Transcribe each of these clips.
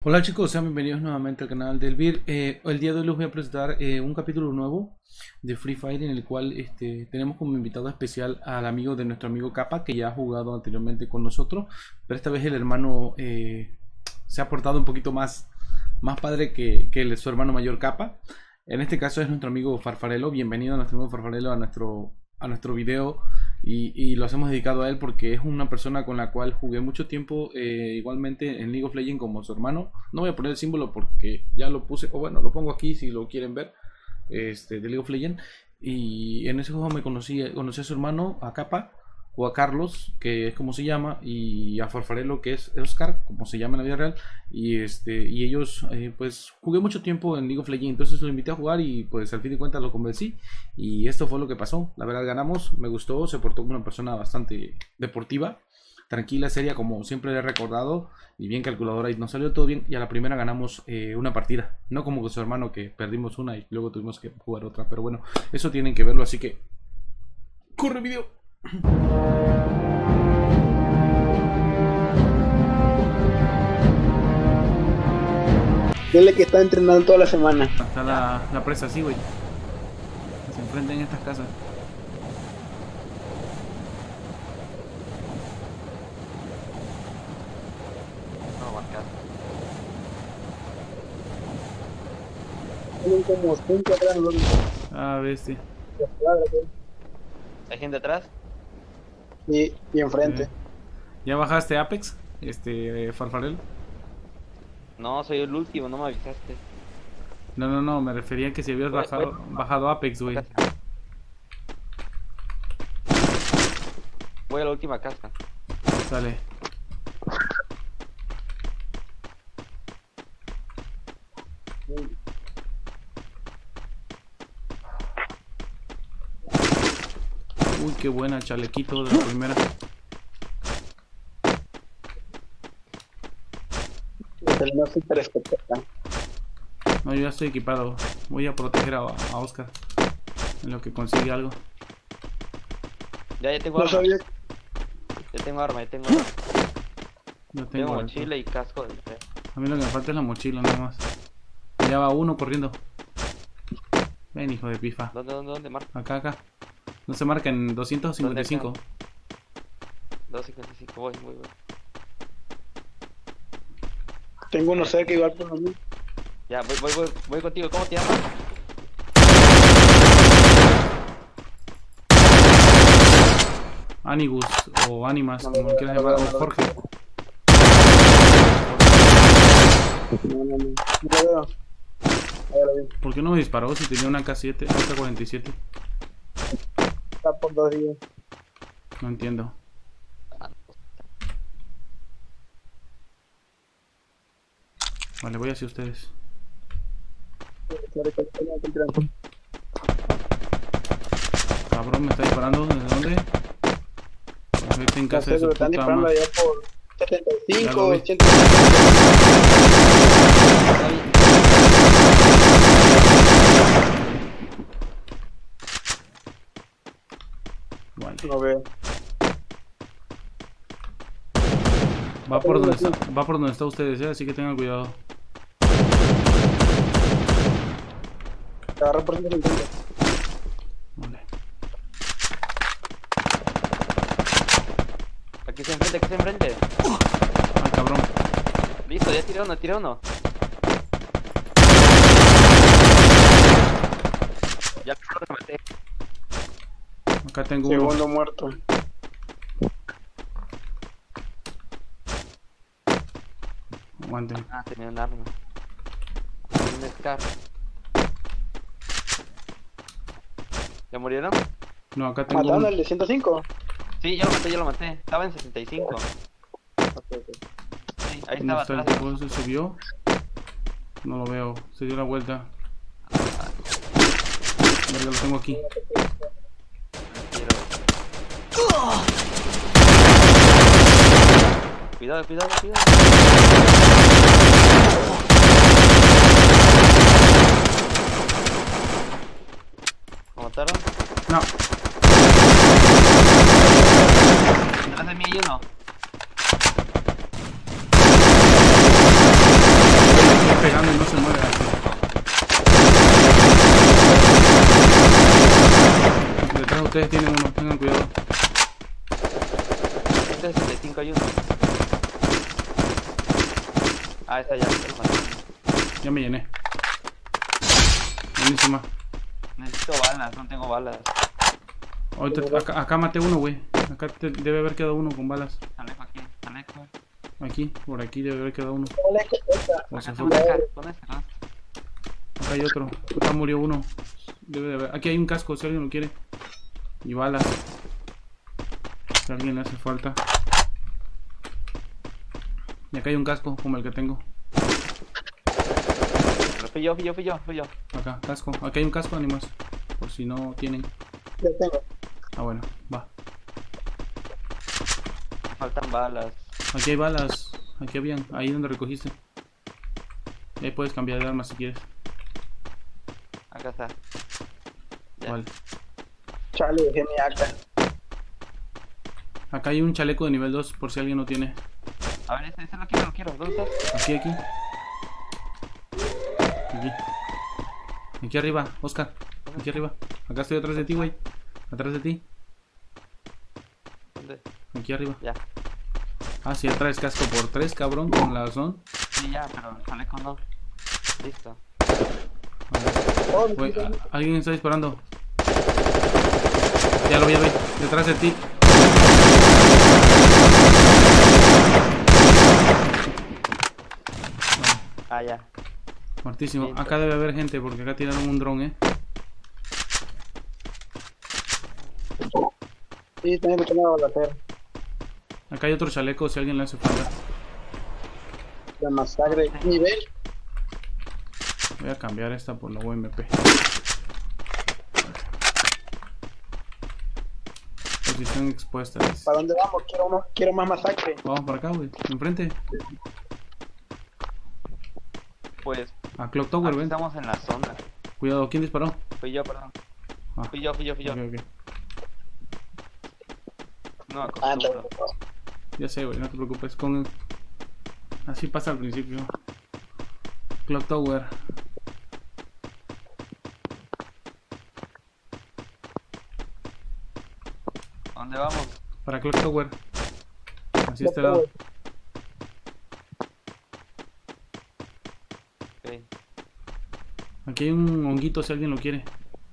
Hola chicos, sean bienvenidos nuevamente al canal del BIR. El día de hoy les voy a presentar un capítulo nuevo de Free Fire en el cual tenemos como invitado especial al amigo de nuestro amigo Kappa, que ya ha jugado anteriormente con nosotros, pero esta vez el hermano se ha portado un poquito más padre que su hermano mayor Kappa. En este caso es nuestro amigo Farfarelo. Bienvenido a nuestro amigo Farfarelo a nuestro video. Y lo hemos dedicado a él porque es una persona con la cual jugué mucho tiempo, igualmente en League of Legends como su hermano. No voy a poner el símbolo porque ya lo puse, o bueno, lo pongo aquí si lo quieren ver, de League of Legends. Y en ese juego conocí a su hermano, a Kappa, o a Carlos, que es como se llama, y a Farfarelo, que es Oscar, como se llama en la vida real. Y ellos, pues jugué mucho tiempo en League of Legends, entonces lo invité a jugar y pues al fin de cuentas lo convencí. Y esto fue lo que pasó. La verdad ganamos, me gustó, se portó como una persona bastante deportiva, tranquila, seria, como siempre le he recordado, y bien calculadora, y nos salió todo bien. Y a la primera ganamos una partida, no como con su hermano que perdimos una y luego tuvimos que jugar otra. Pero bueno, eso tienen que verlo, así que corre video. Dile que está entrenando toda la semana. Está la presa así, güey. Se enfrentan en estas casas. No, abarcar. Tienen como 5 atrás, ¿no? Ah, bestia. ¿Hay gente atrás? Y enfrente. ¿Ya bajaste Apex? Farfarel. No, soy el último, no me avisaste. No, me refería a que si habías bajado Apex, güey. Voy a la última casa. Sale. Uy, qué buena, chalequito de la primera. El no super escopeta. No, yo ya estoy equipado. Voy a proteger a Oscar en lo que consigue algo. Ya tengo No arma. sabía. Ya tengo arma, ya tengo arma. Yo Tengo tengo mochila y casco del fe. A mí lo que me falta es la mochila nada más. Ya va uno corriendo. Ven, hijo de pifa. ¿Dónde, Marco? Acá. No se marca en 255. 255, voy. Tengo uno cerca igual por mí. Ya, voy contigo. ¿Cómo te llamas? Anigus o Animas, como lo quieras llamar, o Jorge. No lo veo. Ahora bien. ¿Por qué no me disparó si tenía una AK-7, AK-47? Está por 2 días. No entiendo. Vale, voy hacia ustedes. Cabrón, me está disparando. ¿Desde dónde? Vete en casa de su Están puta disparando madre. allá por Ya 75, lo vi. 85. Vale. No veo. Va por donde está ustedes, así que tengan cuidado. Te agarró por 150. Vale. Aquí se enfrente. Ay, cabrón. Listo, ya tiré uno. Ya lo maté. Acá tengo uno. Segundo muerto. Aguanten. Ah, tenía un arma. Un Scar. ¿Ya murieron? No, acá tengo ¿Mataron uno. al de 105? Sí, yo lo maté. Estaba en 65. Sí, ahí ¿Dónde estaba está el atrás. tipo? ¿Se subió? No lo veo. Se dio la vuelta. Verga, lo tengo aquí. Cuidado. ¿Lo mataron? No. Detrás de mí hay uno. Ustedes tienen uno, tengan cuidado. 165 hay uno. Ah, está ya. Ya me llené. Buenísima. Necesito balas, no tengo balas. Ahorita, acá maté uno, güey. Acá debe haber quedado uno con balas. Chaleco aquí, chaleco. Aquí, por aquí debe haber quedado uno. O se Acá, fue. acá, con este, ¿no? Acá hay otro. Acá murió uno. Debe de haber. Aquí hay un casco si alguien lo quiere. Y balas. Si a alguien le hace falta. Y acá hay un casco como el que tengo. Pero fui yo. Acá, casco. Aquí hay un casco, animas. Por si no tienen. Ya tengo. Ah, bueno, va. Me faltan balas. Aquí hay balas. Aquí habían. Ahí donde recogiste. Y ahí puedes cambiar de arma si quieres. Acá está. Ya. ¿Cuál? Chale, genial. Acá hay un chaleco de nivel 2 por si alguien no tiene. A ver, ese lo quiero. ¿Dónde estás? Aquí. Aquí arriba, Oscar. Aquí arriba. Acá estoy atrás de ti, güey. Atrás de ti. ¿Dónde? Aquí arriba. Ya. Ah, si traes casco por 3, cabrón, con la razón. Sí, ya, pero el chaleco no. Listo. Oh, Güey, alguien está disparando. Ya lo vi. Detrás de ti. Ah, ya. Muertísimo. Sí, Acá debe haber gente porque acá tiraron un dron, Sí, tengo que tener la terra. Acá hay otro chaleco si a alguien le hace falta. La masacre. Nivel. Voy a cambiar esta por la UMP. Posición expuesta. ¿Para dónde vamos? Quiero más masacre. Vamos para acá, güey. Enfrente. Pues, A Clock Tower, aquí ven. estamos en la zona. Cuidado, ¿quién disparó? Fui yo, perdón. Ah, Fui yo. ok. No, Ah, acostumbro. Ya sé, güey, no te preocupes. Así pasa al principio. Clock Tower. ¿Dónde vamos? Para Clock Tower. Así este lado. Ok. Aquí hay un honguito si alguien lo quiere.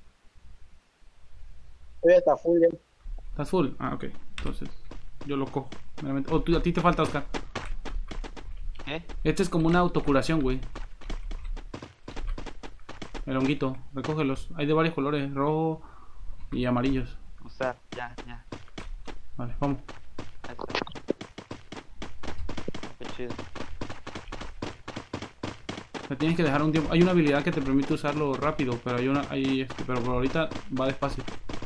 Está full ya. ¿Estás full? Ah, ok. Entonces, yo lo cojo. Meramente. Oh, a ti te falta, Oscar. ¿Qué? Este es como una autocuración, güey. El honguito. Recógelos. Hay de varios colores. Rojo y amarillos. Usar, ya. Vale, vamos. Ahí está. Qué chido. Te tienes que dejar un tiempo. Hay una habilidad que te permite usarlo rápido, pero pero por ahorita va despacio.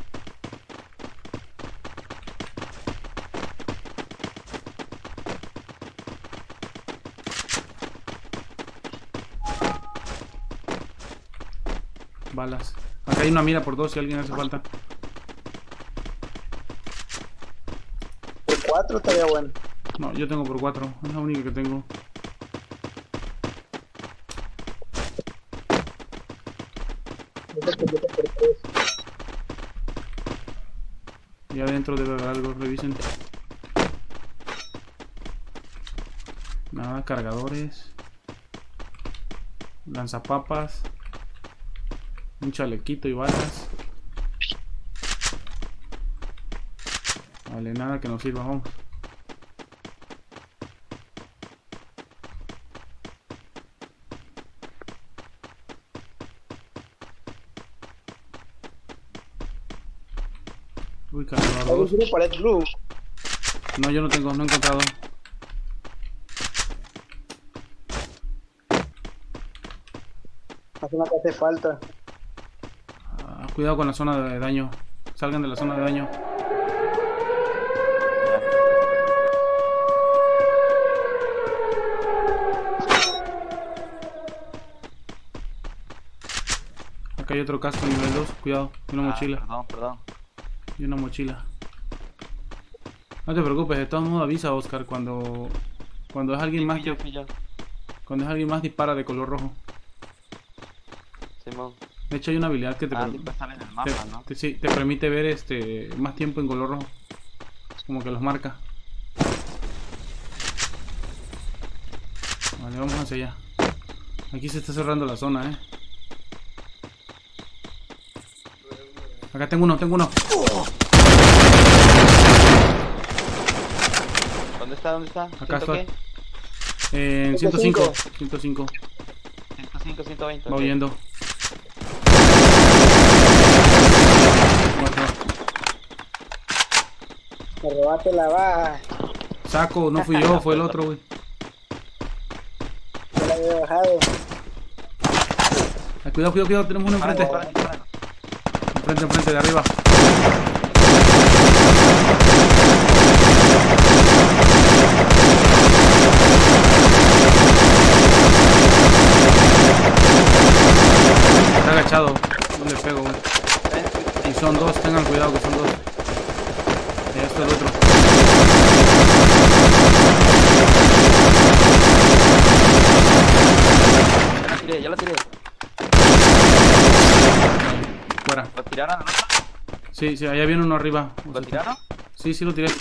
Balas. Acá hay una mira por 2 si alguien hace falta. Por 4 estaría bueno. No, yo tengo por 4. Es la única que tengo. Yo por 3. Y adentro debe haber algo. Revisen. Nada, cargadores. Lanzapapas. Un chalequito y balas. Vale, nada que nos sirva, vamos. Uy, cargador Hay 2. una pared blue. No, yo no tengo, no he encontrado. Hace una que hace falta. Ah, cuidado con la zona de daño. Salgan de la zona de daño. Acá hay otro casco nivel 2, cuidado, y una mochila. Perdón. Y una mochila. No te preocupes, de todos modos avisa, Oscar, cuando es alguien más Fui yo. cuando es alguien más dispara de color rojo. Simón. De hecho hay una habilidad que te, Ah, sí, pues sale en el mapa, ¿no? sí, te permite ver más tiempo en color rojo. Como que los marca. Vale, vamos hacia allá. Aquí se está cerrando la zona, Acá tengo uno. ¿Dónde está? Acá ¿Ciento está. qué? En 105. 105. 105, 120. Va ok. huyendo. Muerto. Me robaste la baja. Saco, no fui yo, fue el otro, güey. Ya la había bajado. Ay, cuidado, tenemos uno enfrente. Dispara. Enfrente, de arriba. Está agachado, no le pego, güey. Y son dos, tengan cuidado que son dos. Y esto es el otro. Ya la tiré. Fuera. ¿Lo tiraron? ¿No? Sí, allá viene uno arriba. ¿Lo tiraron? Sí, lo tiré.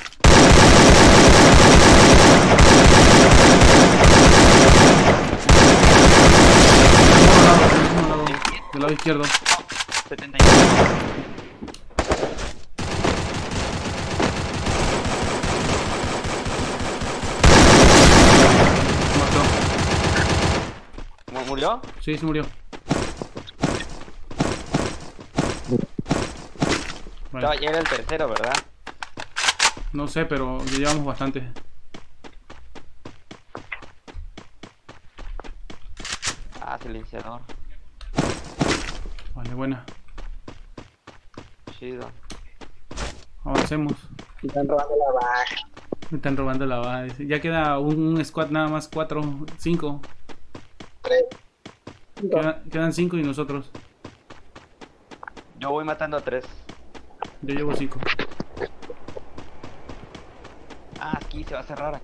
Del lado izquierdo. 75. Muerto. ¿Murió? Sí, murió. Vale. Ya era el tercero, ¿verdad? No sé, pero ya llevamos bastante. Ah, silenciador. Vale, buena. Chido. Avancemos. Me están robando la baja. Me están robando la bala. Ya queda un squad nada más, 4, 5. 3. Quedan 5 y nosotros. Yo voy matando a 3. Yo llevo 5. Ah, aquí se va a cerrar.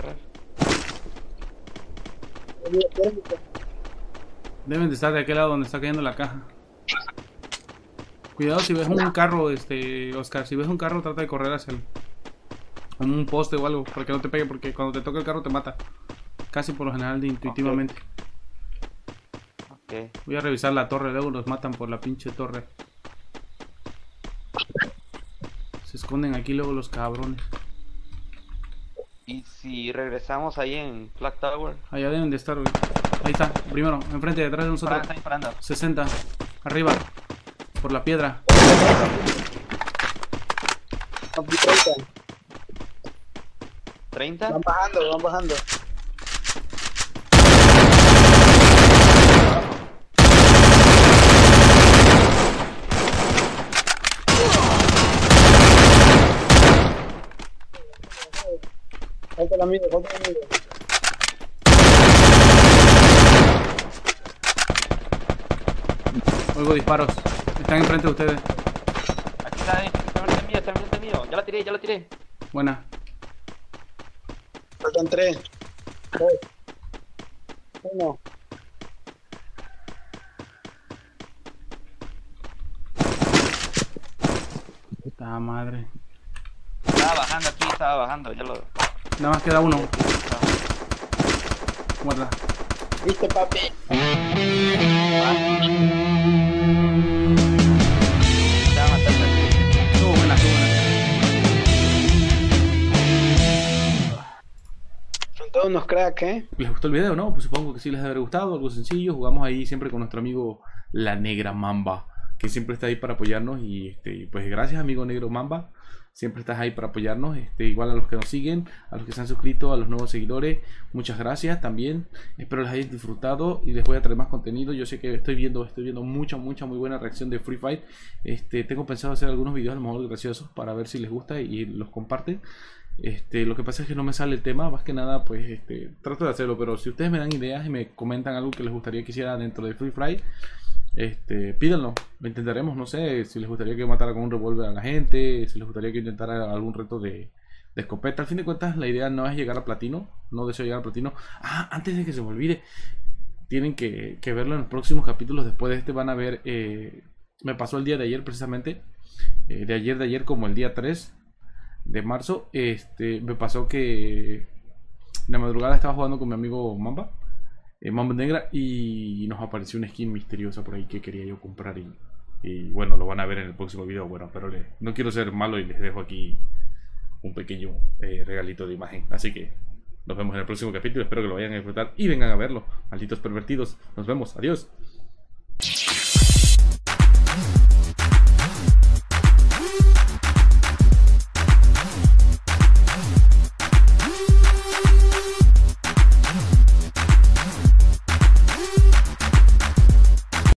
Deben de estar de aquel lado donde está cayendo la caja. Cuidado si ves un carro, Oscar. Si ves un carro, trata de correr hacia él. Como un poste o algo, para que no te pegue, porque cuando te toca el carro te mata. Casi por lo general, intuitivamente. Ok. Voy a revisar la torre, luego los matan por la pinche torre. Se esconden aquí luego los cabrones. Y si regresamos ahí en Flag Tower. Allá deben de estar, güey. Ahí está, primero, enfrente, detrás de nosotros. Está disparando. 60, arriba, por la piedra. 30. Van bajando. Falta el amigo. Oigo disparos. Están enfrente de ustedes. Aquí está enfrente mío. Ya la tiré. Buena. Faltan 3. 2. 1. Puta madre. Estaba bajando, ya lo... Nada más queda uno. Guarda. ¿Viste, papi? Te va a matar. Estuvo buena. Son todos unos cracks, ¿Les gustó el video, no? Pues supongo que sí les debe haber gustado. Algo sencillo. Jugamos ahí siempre con nuestro amigo La Negra Mamba, que siempre está ahí para apoyarnos. Y pues gracias, amigo Negro Mamba. Siempre estás ahí para apoyarnos. Igual a los que nos siguen, a los que se han suscrito, a los nuevos seguidores, muchas gracias también. Espero les hayáis disfrutado y les voy a traer más contenido. Yo sé que estoy viendo mucha muy buena reacción de Free Fire. Tengo pensado hacer algunos videos a lo mejor graciosos para ver si les gusta y los comparten. Lo que pasa es que no me sale el tema, más que nada pues trato de hacerlo, pero si ustedes me dan ideas y me comentan algo que les gustaría que hiciera dentro de Free Fire, pídanlo, lo intentaremos. No sé si les gustaría que matara con un revólver a la gente, si les gustaría que intentara algún reto de escopeta. Al fin de cuentas la idea no es llegar a platino, no deseo llegar a platino. Antes de que se me olvide, tienen que verlo en los próximos capítulos. Después de este van a ver, me pasó el día de ayer precisamente, de ayer como el día 3 de marzo, me pasó que en la madrugada estaba jugando con mi amigo Mamba, Mamba Negra, y nos apareció una skin misteriosa por ahí que quería yo comprar y bueno, lo van a ver en el próximo video. Bueno, pero no quiero ser malo y les dejo aquí un pequeño regalito de imagen. Así que nos vemos en el próximo capítulo. Espero que lo vayan a disfrutar y vengan a verlo. Malditos pervertidos. Nos vemos. Adiós.